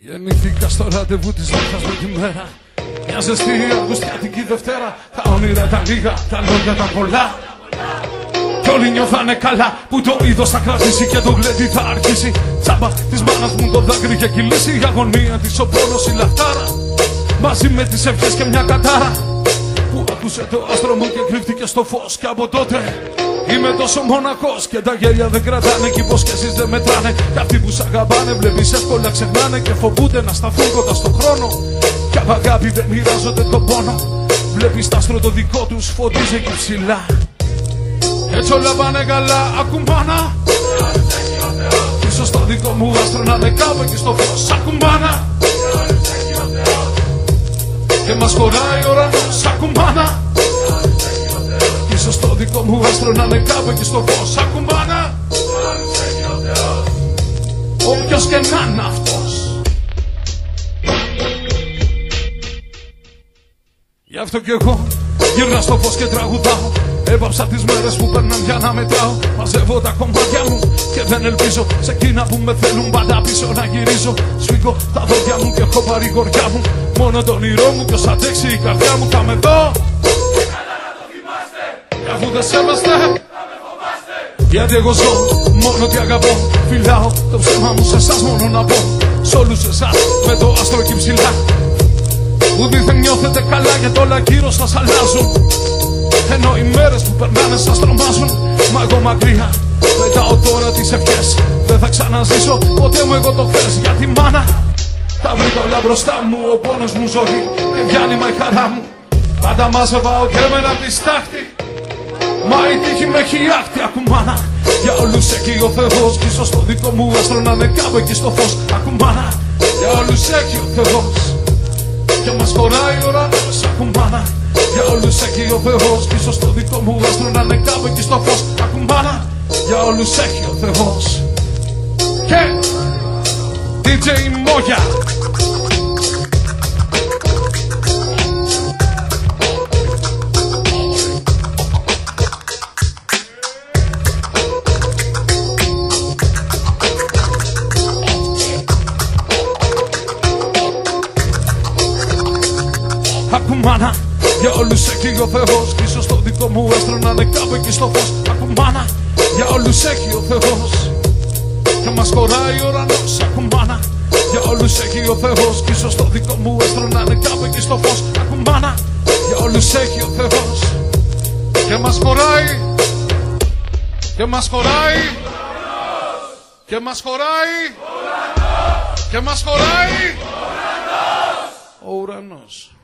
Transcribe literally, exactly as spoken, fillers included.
Γεννήθηκα στο ραντεβού της νύχτας με τη μέρα. Μια ζεστή αυγουστιάτικη Δευτέρα. Τα όνειρα ήταν λίγα, τα λόγια ήταν πολλά. Κι όλοι νιώθανε καλά που το είδος θα κρατήσει και το γλέντι θα αρχίσει. Τσάμπα της μάνας μου το δάκρυ είχε κυλήσει. Η αγωνία της, ο πόνος, η λαχτάρα. Μαζί με τις ευχές και μια κατάρα που άκουσε το άστρο μου και κρύφτηκε στο φως. Και από τότε είμαι τόσο μοναχός και τα γέλια δεν κρατάνε κι οι υποσχέσεις δεν μετράνε. Κι αυτοί που σ' αγαπάνε βλέπεις εύκολα ξεχνάνε και φοβούνται να σταθούν κοντά στον χρόνο. Κι απ' αγάπη δεν μοιράζονται τον πόνο. Βλέπεις τ' άστρο το δικό τους φωτίζει εκεί ψηλά. Έτσι όλα πάνε καλά, ακουμπάνα. Ίσως το δικό μου άστρο να είναι κάπου εκεί στο φως. Ακουμπάνα. Και μας χωράει ο ουρανός, ακουμπάνα. Ίσως το δικό μου άστρο να είναι κάπου εκεί στο φως. Ακουμπάνα. Όποιος και να είναι αυτός. Γι' αυτό κι εγώ γύρνα στο φως και τραγουδάω. Έβαψα τις μέρες που παίρναν για να μετράω. Μαζεύω τα κομμάτια μου και δεν ελπίζω σε εκείνα που με θέλουν πάντα πίσω να γυρίζω. Σφίγγω τα δόντια μου και έχω πάρει γοριά μου. Μόνο το όνειρό μου κι ως αντέξει η καρδιά μου θα με δω. Και καλά να το θυμάστε. Κι αφού δεν σέβαστε θα με φοβάστε. Γιατί εγώ ζω μόνο τι αγαπώ. Φιλάω το ψέμα μου σε εσάς μόνο να πω. Σ' όλους εσάς με το άστρο εκεί ψηλά. Που δίθεν νιώθετε καλά γιατί όλα γύρω σας αλλάζουν. Ενώ οι μέρες που περνάνε σας τρομάζουν. Μα εγώ μακριά πετάω τώρα τις ευχές. Δεν θα ξαναζήσω ποτέ μου εγώ το χθες. Γιατί μάνα τα βρήκα όλα μπροστά μου. Ο πόνος μου ζωή και διάνυμα η χαρά μου. Πάντα μάζευα ό,τι έμενα απ' τη στάχτη. Μα η τύχη με έχει άχτη. Ακουμάνα για όλους έχει ο Θεός. Κι ίσως το δικό μου άστρο να είναι κάπου εκεί στο φως. Ακουμάνα για όλους έχει ο Θεός. Και μας χωράει ο ουρανός. Ακουμπάνα για όλους έχει ο Θεός. Κι ίσως το δικό μου άστρο να είναι κάπου εκεί στο φως. Ακουμπάνα για όλους έχει ο Θεός. Και ντι τζέι Μόγια. Ακουμάνα για όλους έχει ο Θεός. Κι ίσως το δικό μου άστρο να είναι κάπου εκεί στο φως. Ακουμάνα για όλους έχει ο Θεός. Και μας χωράει ο ουρανός. Ακουμάνα για όλους έχει ο Θεός. Κι ίσως το δικό μου άστρο να είναι κάπου εκεί στο φως. Ακουμάνα για όλους έχει ο Θεός. Και μας χωράει. Και μας χωράει. Και μας χωράει. Και μας χωράει ο ουρανός.